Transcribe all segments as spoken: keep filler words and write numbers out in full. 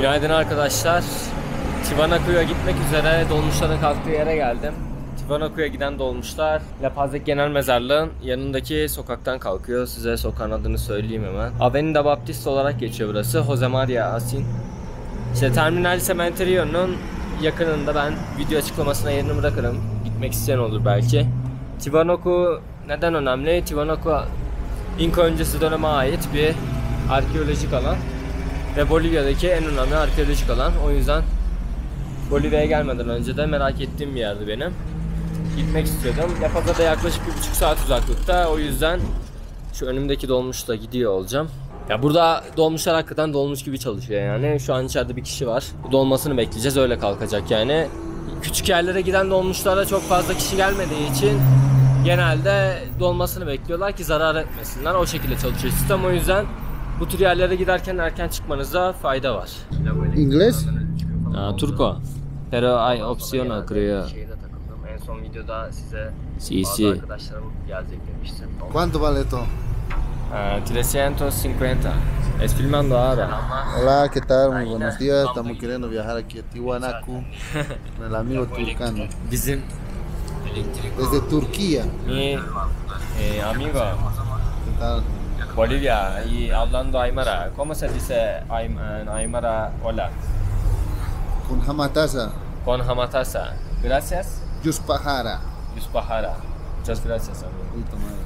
Günaydın arkadaşlar. Tiwanaku'ya gitmek üzere dolmuşların kalktığı yere geldim. Tiwanaku'ya giden dolmuşlar La Paz'daki genel mezarlığın yanındaki sokaktan kalkıyor. Size sokağın adını söyleyeyim hemen. Avenida Baptista olarak geçiyor burası. Jose Maria Asin. İşte Terminal Cementerio'nun yakınında, ben video açıklamasına yerini bırakırım. Gitmek isteyen olur belki. Tiwanaku neden önemli? Tiwanaku İnka öncesi döneme ait bir arkeolojik alan. Ve Bolivya'daki en önemli arkeolojik alan. O yüzden Bolivya'ya gelmeden önce de merak ettiğim bir yerdi benim. Gitmek istiyordum. La Paz'a da yaklaşık bir buçuk saat uzaklıkta. O yüzden şu önümdeki dolmuşla gidiyor olacağım. Ya burada dolmuşlar hakikaten dolmuş gibi çalışıyor yani. Şu an içeride bir kişi var. Dolmasını bekleyeceğiz, öyle kalkacak yani. Küçük yerlere giden dolmuşlara çok fazla kişi gelmediği için genelde dolmasını bekliyorlar ki zarar etmesinler. O şekilde çalışıyor sistem. O yüzden bu tür yerlere giderken erken çıkmanızda fayda var. İngiliz? Aa, Turco. Pero hay opción creo. Şeyde takıldım. En son videoda size sí, bazı sí. arkadaşlarım gelecek demiştim. ¿Cuánto vale esto? Uh, trescientos cincuenta. Es filmando ahora. Hola, ¿qué tal? Muy buenos días. Estamos queriendo viajar aquí a Tiwanaku con el amigo turcano. Bizim desde Turquía. Mi eh, amigo. ¿Qué tal? Bolivia y hablando Aymara. ¿Cómo se dice Aymara hola? Con Hamatasa. Con Hamatasa. Gracias. Yuspahara. Yuspahara. Muchas gracias amigo.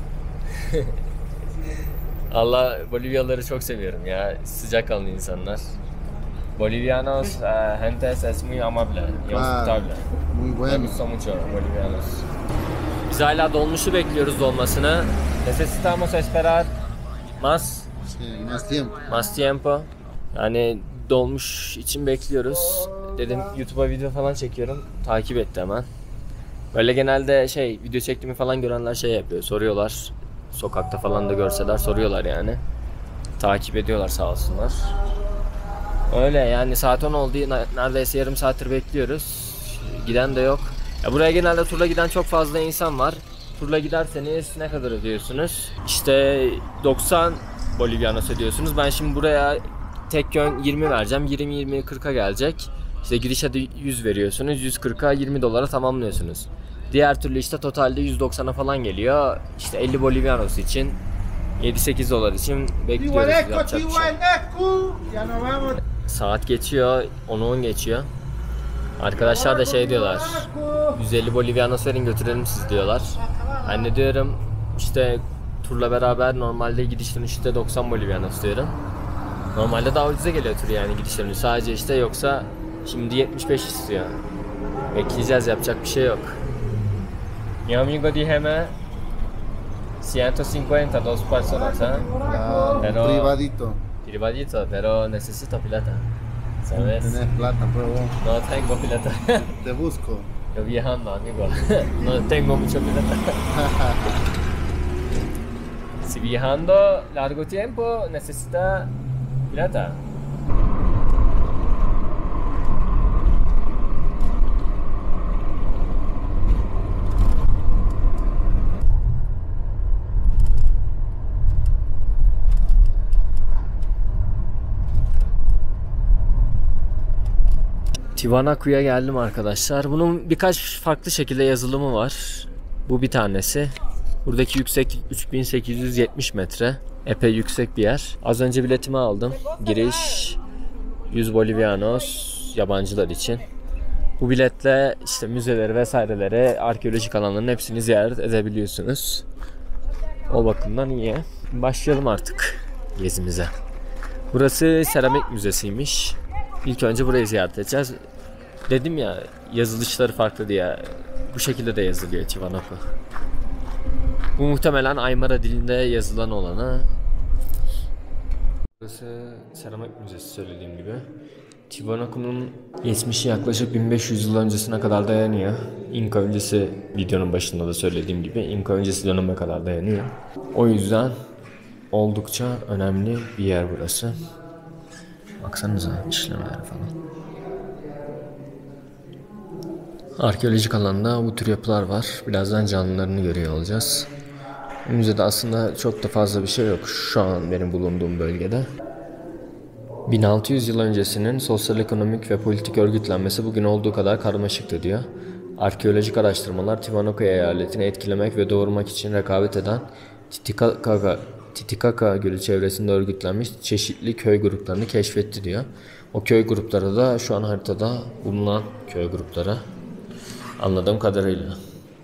Allah, Bolivyalıları çok seviyorum ya. Sıcakkanlı insanlar. Bolivianos, uh, gentes es muy amable y hospitable. Muy bueno. Me gusta mucho bolivianos. Biz hala dolmuşu bekliyoruz dolmasını. Necesitamos esperar más. Sí, más tiempo. Más tiempo. Yani dolmuş için bekliyoruz. Dedim YouTube'a video falan çekiyorum. Takip etti hemen. Böyle genelde şey, video çektiğimi falan görenler şey yapıyor. Soruyorlar. Sokakta falan da görseler soruyorlar yani. Takip ediyorlar sağ olsunlar. Öyle yani, saat on oldu. Neredeyse yarım saattir bekliyoruz. Giden de yok. Ya buraya genelde turla giden çok fazla insan var. Turla giderseniz ne kadar ödüyorsunuz? İşte doksan Bolivianos ödüyorsunuz. Ben şimdi buraya tek yön yirmi vereceğim. yirmi yirmi kırka gelecek. İşte girişe de yüz veriyorsunuz. yüz kırka yirmi dolara tamamlıyorsunuz. Diğer türlü işte totalde yüz doksana falan geliyor. İşte elli Bolivianos için, yedi sekiz dolar için bekliyoruz. Yapacak bir şey. Saat geçiyor, onu on geçiyor. Arkadaşlar da şey diyorlar, yüz elli Bolivianos verin götürelim siz diyorlar. Ben de diyorum işte turla beraber normalde gidiş dönüşte doksan Bolivianos diyorum. Normalde daha ucuza geliyor tur yani gidiş dönüş. Sadece işte yoksa şimdi yetmiş beş istiyor. Bekleyeceğiz, yapacak bir şey yok. Mi amigo díjeme ciento cincuenta dos personas, ¿eh? Claro, pero, privadito. Privadito, pero necesito plata. ¿Sabes? Tienes plata, pues vos. No tengo plata. Te busco. Yo viajando, amigo. No tengo mucha plata. Si viajando largo tiempo necesita plata. Tiwanaku'ya geldim arkadaşlar. Bunun birkaç farklı şekilde yazılımı var. Bu bir tanesi. Buradaki yüksek üç bin sekiz yüz yetmiş metre. Epey yüksek bir yer. Az önce biletimi aldım. Giriş yüz Bolivianos yabancılar için. Bu biletle işte müzeleri vesaireleri, arkeolojik alanların hepsini ziyaret edebiliyorsunuz. O bakımdan iyi. Başlayalım artık gezimize. Burası seramik müzesiymiş. İlk önce burayı ziyaret edeceğiz. Dedim ya, yazılışları farklı diye. Bu şekilde de yazılıyor Tiwanaku. Bu muhtemelen Aymara dilinde yazılan olanı. Burası seramik müzesi söylediğim gibi. Tiwanaku'nun geçmişi yaklaşık bin beş yüz yıl öncesine kadar dayanıyor. İnka öncesi, videonun başında da söylediğim gibi İnka öncesi döneme kadar dayanıyor. O yüzden oldukça önemli bir yer burası. Baksanıza işlemeler falan. Arkeolojik alanda bu tür yapılar var. Birazdan canlılarını görüyor olacağız. Müzede aslında çok da fazla bir şey yok şu an benim bulunduğum bölgede. bin altı yüz yıl öncesinin sosyal, ekonomik ve politik örgütlenmesi bugün olduğu kadar karmaşıktı diyor. Arkeolojik araştırmalar Tiwanaku eyaletini etkilemek ve doğurmak için rekabet eden Titicaca, Titicaca Gölü çevresinde örgütlenmiş çeşitli köy gruplarını keşfetti diyor. O köy grupları da şu an haritada bulunan köy grupları anladığım kadarıyla.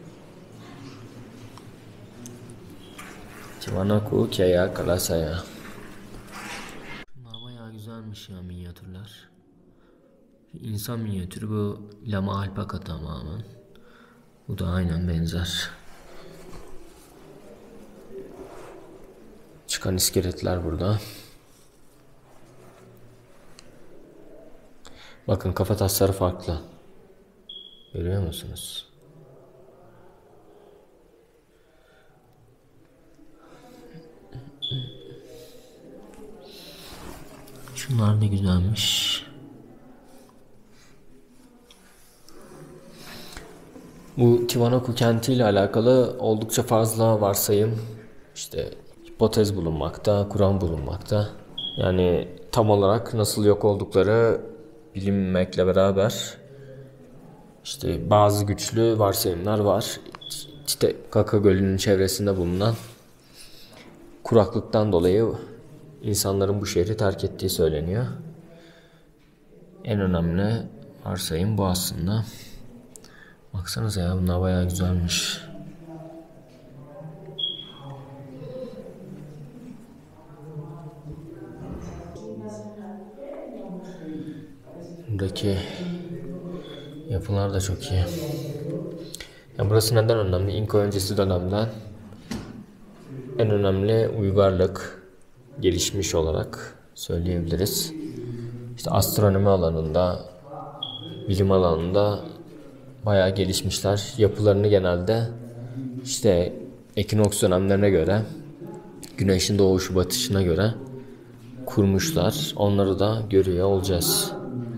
Tiwanaku Kaya Kalasaya. Bunlar bayağı güzelmiş ya, minyatürler. İnsan minyatürü, bu lama alpaka tamamen. Bu da aynen benzer. Çıkan iskeletler burada. Bakın kafa tasları farklı. Görüyor musunuz? Şunlar da güzelmiş. Bu Tiwanaku kenti ile alakalı oldukça fazla varsayım, işte hipotez bulunmakta, kuram bulunmakta. Yani tam olarak nasıl yok oldukları bilinmekle beraber işte bazı güçlü varsayımlar var. Titicaca Gölü'nün çevresinde bulunan kuraklıktan dolayı insanların bu şehri terk ettiği söyleniyor. En önemli varsayım bu aslında. Baksanıza ya, bunlar bayağı güzelmiş. Buradaki yapılar da çok iyi. Ya burası neden önemli? İnka öncesi dönemden en önemli uygarlık gelişmiş olarak söyleyebiliriz. İşte astronomi alanında, bilim alanında bayağı gelişmişler. Yapılarını genelde işte ekinoks dönemlerine göre, güneşin doğuşu batışına göre kurmuşlar. Onları da görüyor olacağız.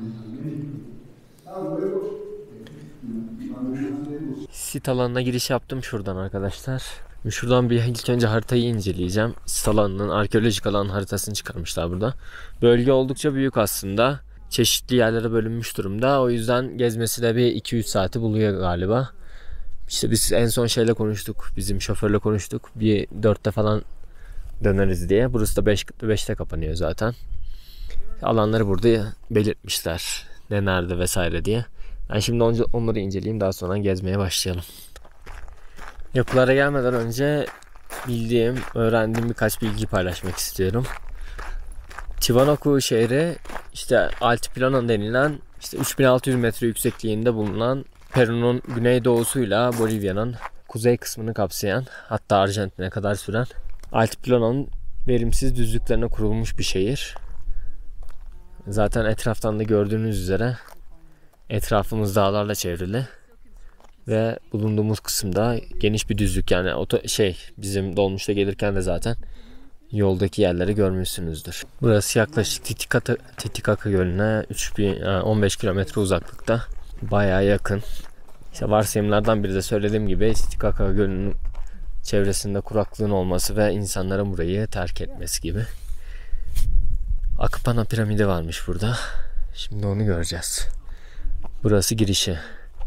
Sit alanına giriş yaptım şuradan arkadaşlar. Şuradan bir ilk önce haritayı inceleyeceğim. Sit alanının arkeolojik alan haritasını çıkarmışlar burada. Bölge oldukça büyük aslında. Çeşitli yerlere bölünmüş durumda. O yüzden gezmesi de bir iki üç saati buluyor galiba. İşte biz en son şeyle konuştuk. Bizim şoförle konuştuk. Bir dörtte falan döneriz diye. Burası da beş, beşte kapanıyor zaten. Alanları burada belirtmişler. Ne nerede vesaire diye. Ben şimdi onları inceleyeyim, daha sonra gezmeye başlayalım. Yapılara gelmeden önce bildiğim, öğrendiğim birkaç bilgi paylaşmak istiyorum. Tiwanaku şehri işte Altiplano denilen işte üç bin altı yüz metre yüksekliğinde bulunan Peru'nun güneydoğusuyla Bolivya'nın kuzey kısmını kapsayan, hatta Arjantin'e kadar süren Altiplano'nun verimsiz düzlüklerine kurulmuş bir şehir. Zaten etraftan da gördüğünüz üzere etrafımız dağlarla çevrili ve bulunduğumuz kısımda geniş bir düzlük, yani oto, şey bizim dolmuşta gelirken de zaten yoldaki yerleri görmüşsünüzdür. Burası yaklaşık Titicaca, Titicaca Gölü'ne üç bin, on beş kilometre uzaklıkta. Bayağı yakın. İşte varsayımlardan biri de söylediğim gibi Titicaca Gölü'nün çevresinde kuraklığın olması ve insanların burayı terk etmesi gibi. Akpana piramidi varmış burada. Şimdi onu göreceğiz. Burası girişi.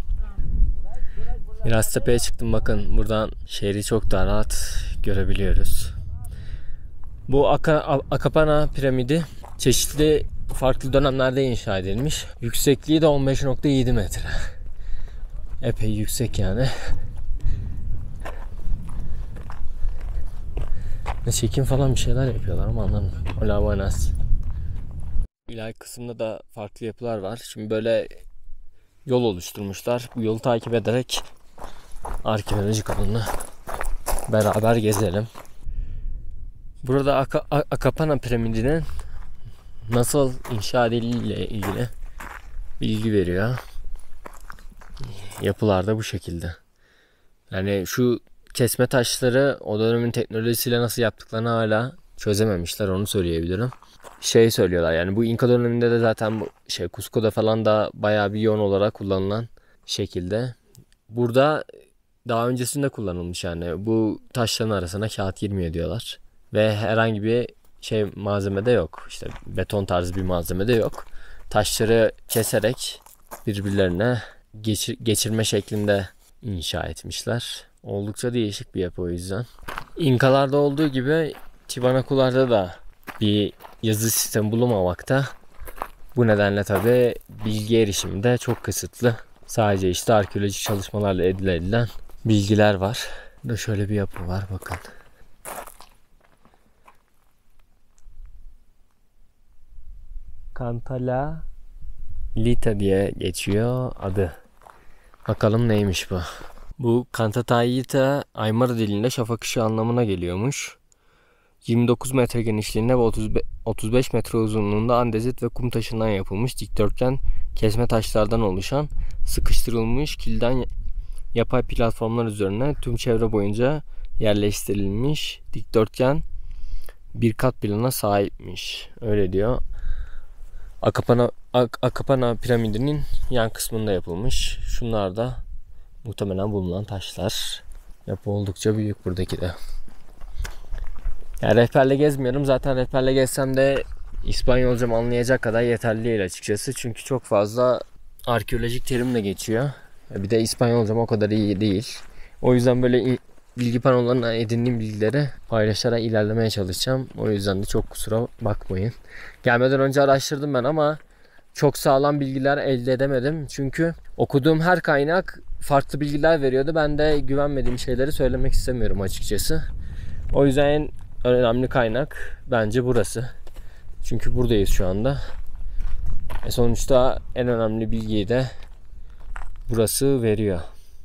Biraz tepeye çıktım, bakın buradan şehri çok daha rahat görebiliyoruz. Bu Akapana piramidi çeşitli farklı dönemlerde inşa edilmiş. Yüksekliği de on beş nokta yedi metre. Epey yüksek yani. Ne çekim falan bir şeyler yapıyorlar ama anlamadım. Hola buenas. İleriki kısımda da farklı yapılar var. Şimdi böyle yol oluşturmuşlar. Bu yolu takip ederek arkeolojik alanı beraber gezelim. Burada Ak- Akapana piramidinin nasıl inşa edildiğiyle ilgili bilgi veriyor. Yapılar da bu şekilde. Yani şu kesme taşları o dönemin teknolojisiyle nasıl yaptıklarını hala çözememişler, onu söyleyebilirim. Şey söylüyorlar, yani bu İnka döneminde de zaten bu şey Cusco'da falan da bayağı bir yoğun olarak kullanılan şekilde. Burada daha öncesinde kullanılmış, yani bu taşların arasına kağıt girmiyor diyorlar. Ve herhangi bir şey malzeme de yok. İşte beton tarzı bir malzeme de yok. Taşları keserek birbirlerine geçir, geçirme şeklinde inşa etmişler. Oldukça değişik bir yapı o yüzden. İnkalarda olduğu gibi Tiwanaku'larda da bir yazı sistemi bulunmamakta. Bu nedenle tabi bilgi erişimi de çok kısıtlı. Sadece işte arkeolojik çalışmalarla elde edilen bilgiler var. Burada şöyle bir yapı var, bakın. Kantala Lita diye geçiyor adı. Bakalım neymiş bu. Bu Kantatayita Aymara dilinde şafak ışığı anlamına geliyormuş. yirmi dokuz metre genişliğinde ve otuz beş metre uzunluğunda andezit ve kum taşından yapılmış dikdörtgen kesme taşlardan oluşan sıkıştırılmış kilden yapay platformlar üzerine tüm çevre boyunca yerleştirilmiş dikdörtgen bir kat plana sahipmiş. Öyle diyor. Akapana, Ak- Akapana piramidinin yan kısmında yapılmış. Şunlar da muhtemelen bulunan taşlar. Yapı oldukça büyük buradaki de. Yani rehberle gezmiyorum. Zaten rehberle gezsem de İspanyolcam anlayacak kadar yeterli değil açıkçası. Çünkü çok fazla arkeolojik terim de geçiyor. Bir de İspanyolcam o kadar iyi değil. O yüzden böyle bilgi panolarına edindiğim bilgileri paylaşarak ilerlemeye çalışacağım. O yüzden de çok kusura bakmayın. Gelmeden önce araştırdım ben ama çok sağlam bilgiler elde edemedim. Çünkü okuduğum her kaynak farklı bilgiler veriyordu. Ben de güvenmediğim şeyleri söylemek istemiyorum açıkçası. O yüzden en önemli kaynak bence burası. Çünkü buradayız şu anda. E sonuçta en önemli bilgiyi de burası veriyor.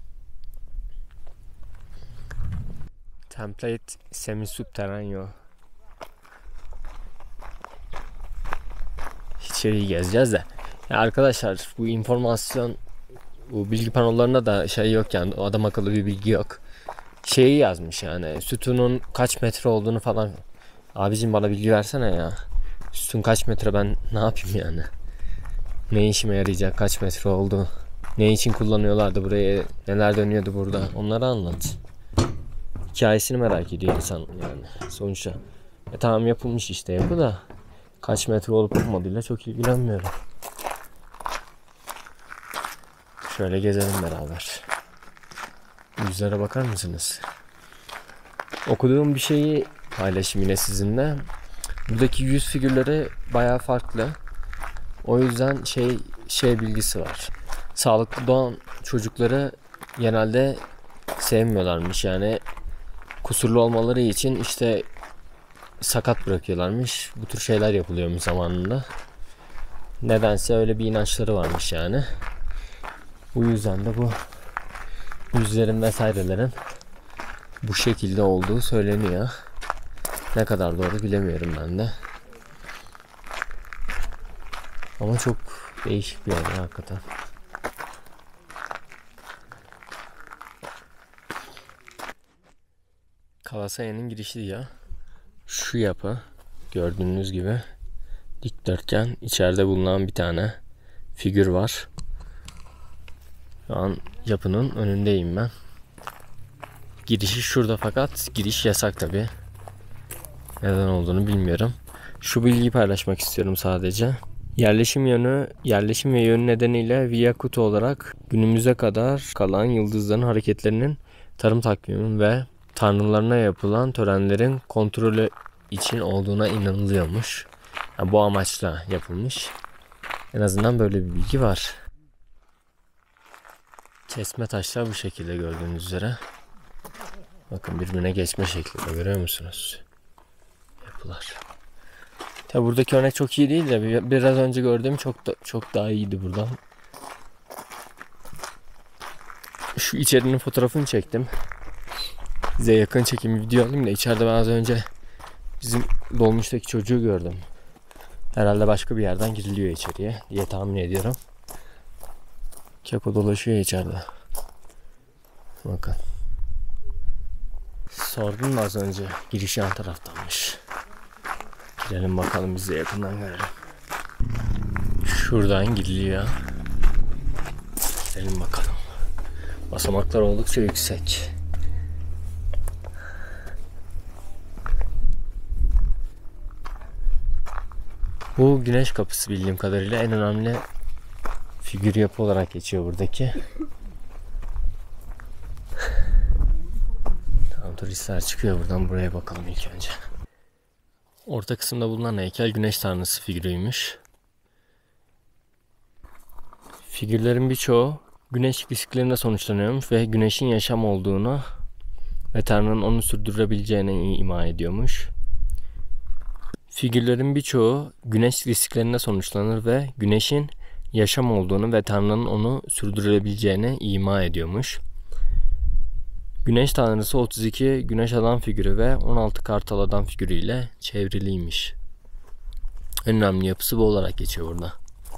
Template semisubterraneo. İçeriği gezeceğiz de. Ya arkadaşlar bu informasyon, bu bilgi panolarında da şey yok yani, adam akıllı bir bilgi yok. Şeyi yazmış yani, sütunun kaç metre olduğunu falan. Abicim bana bilgi versene ya. Sütun kaç metre, ben ne yapayım yani? Ne işime yarayacak, kaç metre oldu? Ne için kullanıyorlardı burayı? Neler dönüyordu burada? Onları anlat. Hikayesini merak ediyor insan yani sonuçta. E tamam, yapılmış işte yapı da kaç metre olup olmadığıyla çok ilgilenmiyorum. Şöyle gezelim beraber. Yüzlere bakar mısınız? Okuduğum bir şeyi paylaşayım yine sizinle. Buradaki yüz figürleri bayağı farklı. O yüzden şey şey bilgisi var. Sağlıklı doğan çocukları genelde sevmiyorlarmış. Yani kusurlu olmaları için işte sakat bırakıyorlarmış. Bu tür şeyler yapılıyormuş zamanında. Nedense öyle bir inançları varmış yani. Bu yüzden de bu yüzlerin vesairelerin bu şekilde olduğu söyleniyor. Ne kadar doğru bilemiyorum ben de. Ama çok değişik bir yer hakikaten. Kalasaya'nın girişi ya. Şu yapı gördüğünüz gibi dikdörtgen, içeride bulunan bir tane figür var. Şu an yapının önündeyim ben. Girişi şurada fakat giriş yasak tabi. Neden olduğunu bilmiyorum. Şu bilgiyi paylaşmak istiyorum sadece. Yerleşim yönü, yerleşim ve yönü nedeniyle Via Kutu olarak günümüze kadar kalan yıldızların hareketlerinin tarım takvimi ve tanrılarına yapılan törenlerin kontrolü için olduğuna inanılıyormuş. Yani bu amaçla yapılmış. En azından böyle bir bilgi var. Kesme taşlar bu şekilde gördüğünüz üzere. Bakın birbirine geçme şeklinde, görüyor musunuz? Yapılar. Tabi buradaki örnek çok iyi değil de biraz önce gördüğüm çok da, çok daha iyiydi buradan. Şu içerinin fotoğrafını çektim. Size yakın çekim video alayım da içeride ben az önce bizim dolmuştaki çocuğu gördüm. Herhalde başka bir yerden giriliyor içeriye diye tahmin ediyorum. Keko dolaşıyor içeride. Bakın. Sordum da az önce. Giriş yan taraftanmış. Girelim bakalım, biz de yakından görelim. Şuradan giriliyor. Girelim bakalım. Basamaklar oldukça yüksek. Bu güneş kapısı bildiğim kadarıyla en önemli figür yapı olarak geçiyor buradaki. Tamam, turistler çıkıyor buradan, buraya bakalım ilk önce. Orta kısımda bulunan heykel güneş tanrısı figürüymüş. Figürlerin birçoğu güneş risklerinde sonuçlanıyormuş ve güneşin yaşam olduğunu ve Tanrı'nın onu sürdürebileceğini ima ediyormuş. Figürlerin birçoğu güneş risklerinde sonuçlanır ve güneşin yaşam olduğunu ve Tanrı'nın onu sürdürebileceğini ima ediyormuş. Güneş tanrısı otuz iki güneş adam figürü ve on altı kartal adam figürüyle çevriliymiş. En önemli yapısı bu olarak geçiyor burada.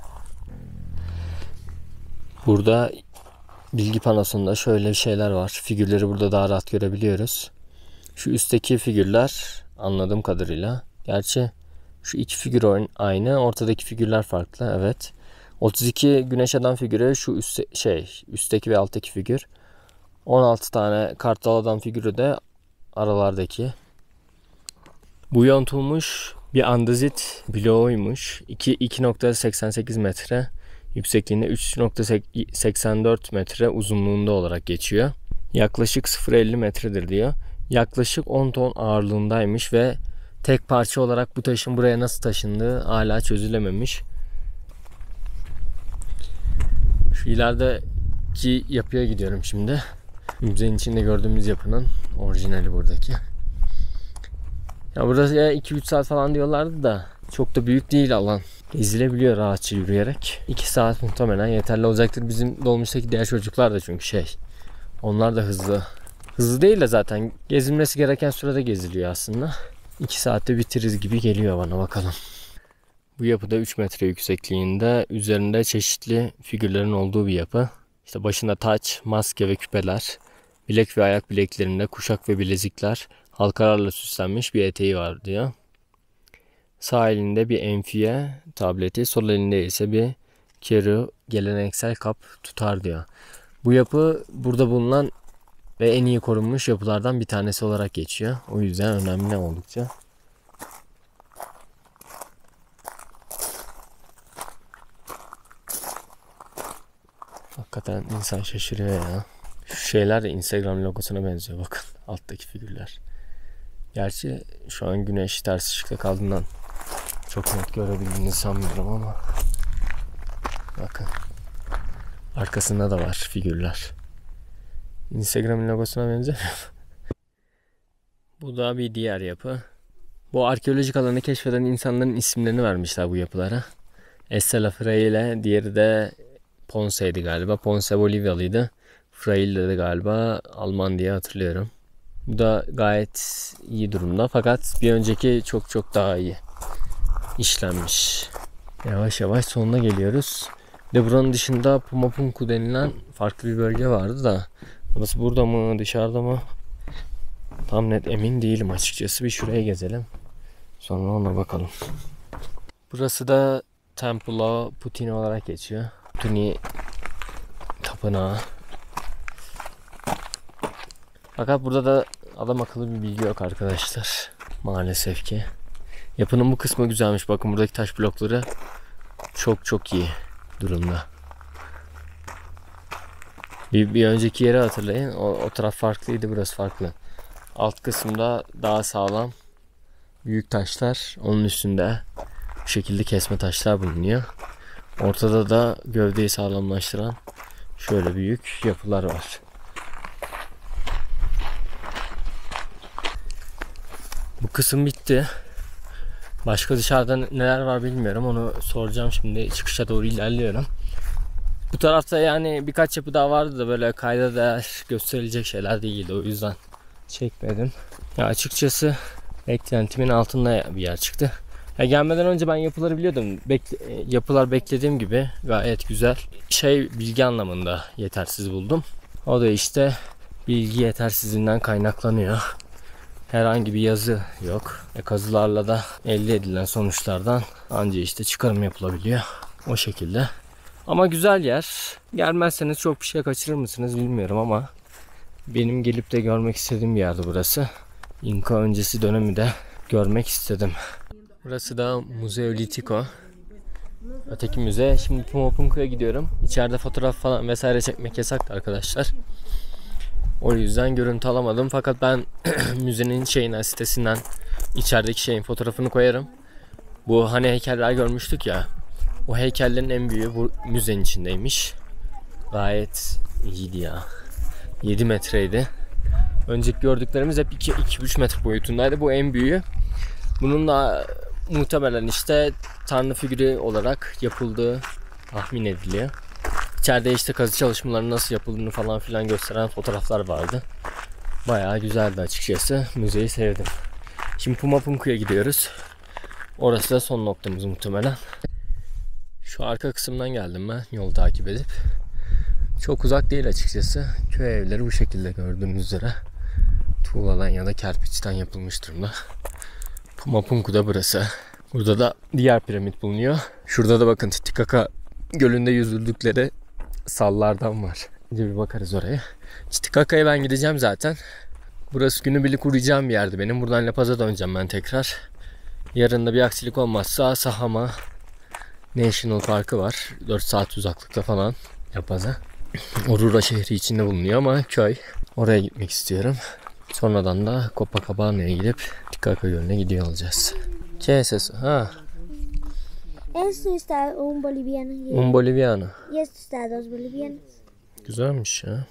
Burada bilgi panosunda şöyle şeyler var. Figürleri burada daha rahat görebiliyoruz. Şu üstteki figürler anladığım kadarıyla. Gerçi şu iki figür aynı. Ortadaki figürler farklı. Evet. otuz iki güneş adam figürü şu üstte, şey üstteki ve alttaki figür. on altı tane kartal adam figürü de aralardaki. Bu yontulmuş bir andezit bloğuymuş. iki nokta seksen sekiz metre yüksekliğinde, üç nokta seksen dört metre uzunluğunda olarak geçiyor. Yaklaşık sıfır nokta elli metredir diyor. Yaklaşık on ton ağırlığındaymış ve tek parça olarak bu taşın buraya nasıl taşındığı hala çözülememiş. Şu ilerideki yapıya gidiyorum şimdi. Müzenin içinde gördüğümüz yapının orijinali buradaki. Ya burası ya iki üç saat falan diyorlardı da çok da büyük değil alan. Gezilebiliyor rahatça yürüyerek. iki saat muhtemelen yeterli olacaktır. Bizim dolmuştaki diğer çocuklar da çünkü şey. Onlar da hızlı. Hızlı değil de zaten gezilmesi gereken sürede geziliyor aslında. iki saatte bitiririz gibi geliyor bana, bakalım. Bu yapıda üç metre yüksekliğinde, üzerinde çeşitli figürlerin olduğu bir yapı. İşte başında taç, maske ve küpeler, bilek ve ayak bileklerinde kuşak ve bilezikler, halkalarla süslenmiş bir eteği var diyor. Sağ elinde bir enfiye tableti, sol elinde ise bir keru, geleneksel kap tutar diyor. Bu yapı burada bulunan ve en iyi korunmuş yapılardan bir tanesi olarak geçiyor. O yüzden önemli oldukça. Hakikaten insan şaşırıyor ya. Şu şeyler de Instagram logosuna benziyor, bakın alttaki figürler. Gerçi şu an güneş ters ışıkta kaldığından çok net görebildiğinizi sanmıyorum ama bakın arkasında da var figürler. Instagram logosuna benziyor. Bu da bir diğer yapı. Bu arkeolojik alanı keşfeden insanların isimlerini vermişler bu yapılara. Estela Fraile ile diğeri de Ponce'ydi galiba. Ponce Bolivyalıydı. Fraile de galiba Alman diye hatırlıyorum. Bu da gayet iyi durumda fakat bir önceki çok çok daha iyi işlenmiş. Yavaş yavaş sonuna geliyoruz. De buranın dışında Pumapunku denilen farklı bir bölge vardı da burası burada mı dışarıda mı tam net emin değilim açıkçası. Bir şuraya gezelim, sonra ona bakalım. Burası da Templo Putini olarak geçiyor. Putini tapınağı. Fakat burada da adam akıllı bir bilgi yok arkadaşlar. Maalesef ki. Yapının bu kısmı güzelmiş. Bakın buradaki taş blokları çok çok iyi durumda. Bir, bir önceki yeri hatırlayın. O, o taraf farklıydı, burası farklı. Alt kısımda daha sağlam büyük taşlar. Onun üstünde bu şekilde kesme taşlar bulunuyor. Ortada da gövdeyi sağlamlaştıran şöyle büyük yapılar var. Bu kısım bitti. Başka dışarıda neler var bilmiyorum. Onu soracağım şimdi. Çıkışa doğru ilerliyorum. Bu tarafta yani birkaç yapı daha vardı da böyle kayda değer gösterilecek şeyler değildi. O yüzden çekmedim. Ya açıkçası beklentimin altında bir yer çıktı. Ya gelmeden önce ben yapıları biliyordum. Bekle, yapılar beklediğim gibi gayet güzel. Şey, bilgi anlamında yetersiz buldum. O da işte bilgi yetersizliğinden kaynaklanıyor. Herhangi bir yazı yok. E, kazılarla da elde edilen sonuçlardan anca işte çıkarım yapılabiliyor. O şekilde. Ama güzel yer. Gelmezseniz çok bir şey kaçırır mısınız bilmiyorum ama benim gelip de görmek istediğim bir yerdi burası. İnka öncesi dönemi de görmek istedim. Burası da Museo Litico. Öteki müze. Şimdi Pumapunku'ya gidiyorum. İçeride fotoğraf falan vesaire çekmek yasaktı arkadaşlar. O yüzden görüntü alamadım. Fakat ben müzenin şeyinden, sitesinden içerideki şeyin fotoğrafını koyarım. Bu hani heykeller görmüştük ya. O heykellerin en büyüğü bu müzenin içindeymiş. Gayet iyiydi ya. yedi metreydi. Önceki gördüklerimiz hep iki üç metre boyutundaydı. Bu en büyüğü. Bunun da muhtemelen işte tanrı figürü olarak yapıldığı tahmin ediliyor. İçeride işte kazı çalışmalarının nasıl yapıldığını falan filan gösteren fotoğraflar vardı. Bayağı güzeldi açıkçası. Müzeyi sevdim. Şimdi Pumapunku'ya gidiyoruz. Orası da son noktamız muhtemelen. Şu arka kısımdan geldim ben yol takip edip. Çok uzak değil açıkçası. Köy evleri bu şekilde gördüğünüz üzere. Tuğladan ya da kerpiçten yapılmış durumda. Pumapunku da burası. Burada da diğer piramit bulunuyor. Şurada da bakın Titicaca gölünde yüzüldükleri sallardan var. Şimdi bir bakarız oraya. Titicaca'ya ben gideceğim zaten. Burası günübirlik uğrayacağım bir yerdi benim. Buradan La Paz'a döneceğim ben tekrar. Yarın da bir aksilik olmazsa Sahama National Park'ı var. dört saat uzaklıkta falan La Paz'a. Oruro şehri içinde bulunuyor ama köy. Oraya gitmek istiyorum. Sonradan da Copacabana'ya gidip Titicaca Gölü'ne gidiyor olacağız. ¿Qué es eso? Ha. Esto está un boliviano. Y, Un boliviano. y esto está dos bolivianos. Güzelmiş ya.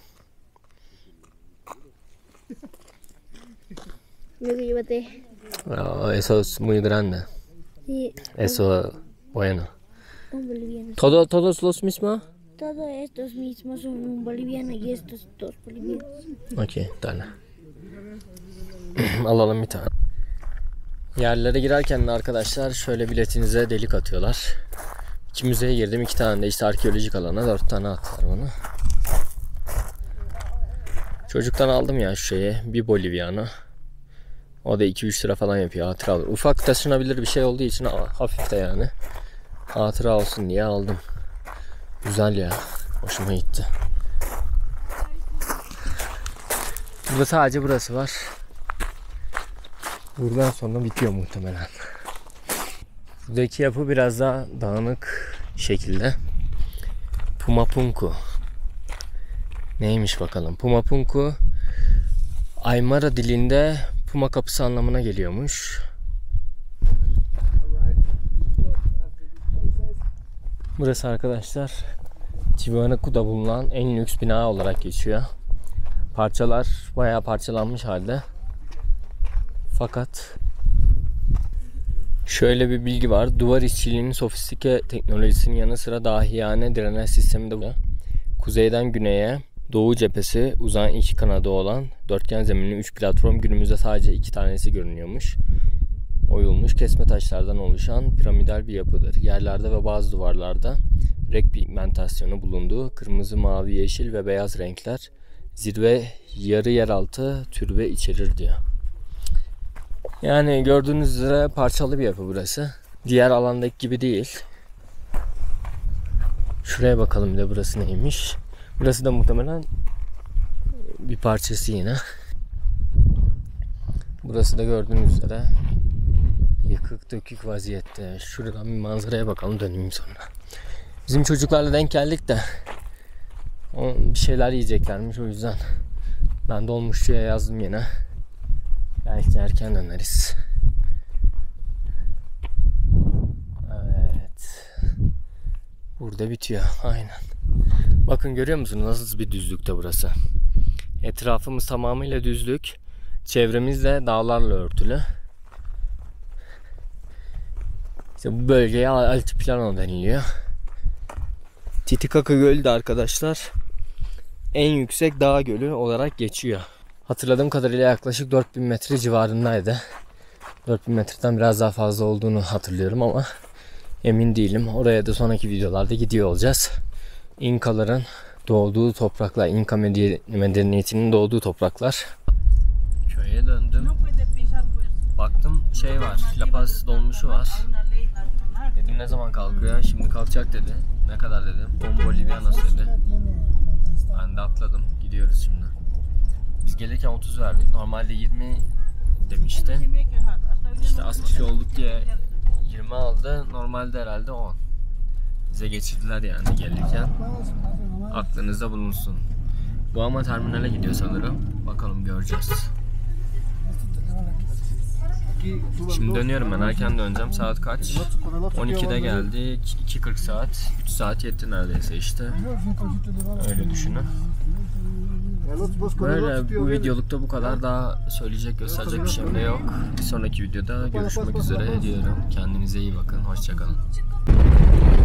Lo que llévate. Oh, eso es muy grande. Sí, Eso, bueno. un boliviano. Todo, todos los mismos? Todos estos mismos son un boliviano y estos dos bolivianos. Okey, tane. Alalım bir tane. Yerlere girerken de arkadaşlar şöyle biletinize delik atıyorlar. İki müzeye girdim, iki tane de işte arkeolojik alana dört tane attılar bana. Çocuktan aldım ya şu şeyi, bir boliviano. O da iki üç lira falan yapıyor, hatıra alır. Ufak taşınabilir bir şey olduğu için hafif de yani. Hatıra olsun diye aldım. Güzel ya, hoşuma gitti. Burada sadece burası var. Buradan sonra bitiyor muhtemelen. Buradaki yapı biraz daha dağınık şekilde. Pumapunku. Neymiş bakalım. Pumapunku Aymara dilinde Puma kapısı anlamına geliyormuş. Burası arkadaşlar Tiwanaku'da bulunan en lüks bina olarak geçiyor. Parçalar bayağı parçalanmış halde. Fakat şöyle bir bilgi var. Duvar işçiliğinin sofistike teknolojisinin yanı sıra dahiyane drenaj sistemi de bu. Kuzeyden güneye doğu cephesi uzanan iki kanadı olan dörtgen zeminli üç platform, günümüzde sadece iki tanesi görünüyormuş. Oyulmuş kesme taşlardan oluşan piramidal bir yapıdır. Yerlerde ve bazı duvarlarda renk pigmentasyonu bulunduğu kırmızı, mavi, yeşil ve beyaz renkler zirve yarı yeraltı türbe içerir diyor. Yani gördüğünüz üzere parçalı bir yapı burası. Diğer alandaki gibi değil. Şuraya bakalım bir de burası neymiş. Burası da muhtemelen bir parçası yine. Burası da gördüğünüz üzere yıkık dökük vaziyette. Şuradan bir manzaraya bakalım, döneyim sonra. Bizim çocuklarla denk geldik de bir şeyler yiyeceklermiş, o yüzden ben dolmuşçuya yazdım yine. Belki erken döneriz. Evet. Burada bitiyor. Aynen. Bakın görüyor musunuz nasıl bir düzlükte burası. Etrafımız tamamıyla düzlük. Çevremiz de dağlarla örtülü. İşte bu bölgeye Altiplano deniliyor. Titicaca Gölü de arkadaşlar en yüksek dağ gölü olarak geçiyor. Hatırladığım kadarıyla yaklaşık dört bin metre civarındaydı. dört bin metreden biraz daha fazla olduğunu hatırlıyorum ama emin değilim. Oraya da sonraki videolarda gidiyor olacağız. İnkaların doğduğu topraklar, İnka medeniyetinin doğduğu topraklar. Köye döndüm. Baktım şey var, La Paz dolmuşu var. Dedim ne zaman kalkıyor? Şimdi kalkacak dedi. Ne kadar dedim? on bolivianos dedi. Ben de atladım. Gidiyoruz şimdi. Biz gelirken otuz verdik. Normalde yirmi demişti. İşte az kişi olduk diye yirmi aldı. Normalde herhalde on. Bize geçirdiler yani gelirken. Aklınızda bulunsun. Bu ama terminale gidiyor sanırım. Bakalım göreceğiz. Şimdi dönüyorum ben. Erken döneceğim. Saat kaç? on ikide geldik. iki kırk saat. üç saat yetti neredeyse işte. Öyle düşünün. Böyle bu videolukta bu kadar. Daha söyleyecek, gösterecek bir şey de yok. Bir sonraki videoda görüşmek üzere diyorum. Kendinize iyi bakın. Hoşça kalın.